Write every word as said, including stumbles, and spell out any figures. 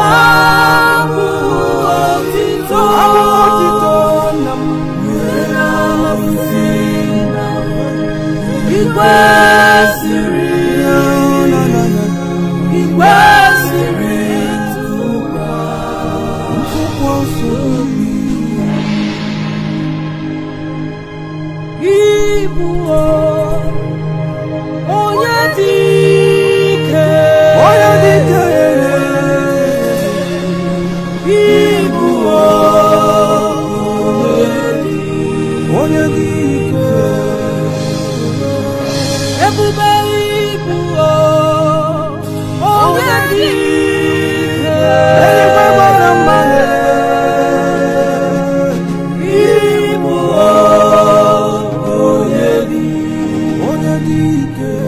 Abu otito, Abu otito nam wena mafina. Ikwesiri, na na na, ikwesiri tuwa. Mfukosumi, ibuo, oyedike, oyedike. Ibuo, oyedike, ebube ibuo, oyedike, enyekwa gbara mmanụ. Ibuo, oyedike, oyedike.